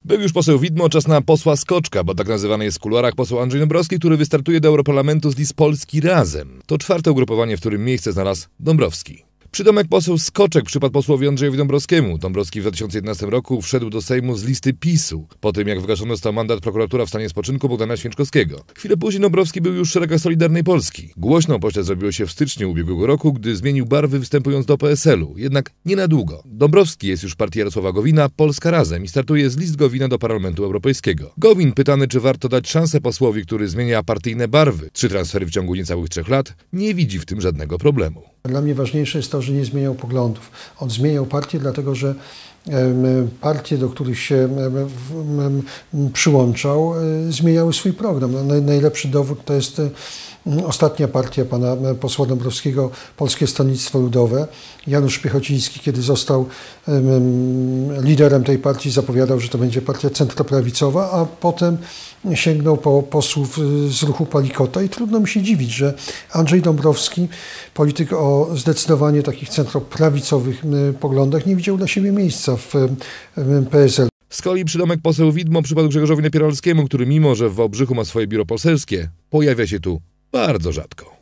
Był już poseł Widmo, czas na posła Skoczka, bo tak nazywany jest w kuluarach poseł Andrzej Dąbrowski, który wystartuje do Europarlamentu z list Polski Razem. To czwarte ugrupowanie, w którym miejsce znalazł Dąbrowski. Przydomek poseł Skoczek przypadł posłowi Andrzejowi Dąbrowskiemu. Dąbrowski w 2011 roku wszedł do Sejmu z listy PiS-u, po tym jak wygaszony został mandat prokuratura w stanie spoczynku Bogdana Święczkowskiego. Chwilę później Dąbrowski był już w szeregach Solidarnej Polski. Głośno o pośle zrobiło się w styczniu ubiegłego roku, gdy zmienił barwy, występując do PSL-u. Jednak nie na długo. Dąbrowski jest już w partii Jarosława Gowina, Polska Razem, i startuje z list Gowina do Parlamentu Europejskiego. Gowin, pytany, czy warto dać szansę posłowi, który zmienia partyjne barwy, 3 transfery w ciągu niecałych 3 lat, nie widzi w tym żadnego problemu. Dla mnie ważniejsze jest to, że nie zmieniał poglądów. On zmieniał partię, dlatego że partie, do których się przyłączał, zmieniały swój program. Najlepszy dowód to jest ostatnia partia pana posła Dąbrowskiego, Polskie Stronnictwo Ludowe. Janusz Piechociński, kiedy został liderem tej partii, zapowiadał, że to będzie partia centroprawicowa, a potem sięgnął po posłów z ruchu Palikota i trudno mi się dziwić, że Andrzej Dąbrowski, polityk o zdecydowanie takich centroprawicowych poglądach, nie widział dla siebie miejsca w PSL. Z kolei przydomek poseł Widmo przypadł Grzegorzowi Napieralskiemu, który mimo, że w Wałbrzychu ma swoje biuro poselskie, pojawia się tu bardzo rzadko.